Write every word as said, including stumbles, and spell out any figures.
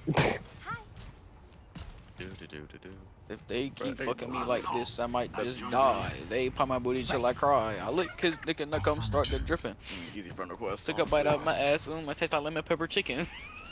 Do do do do do. If they keep Bro, fucking me no. like this, I might That's just easy. die. They pop my booty till I cry. I lick his dick and I come start the dripping. Mm, easy friend request. Took a bite Honestly. out my ass, ooh, my taste like lemon pepper chicken.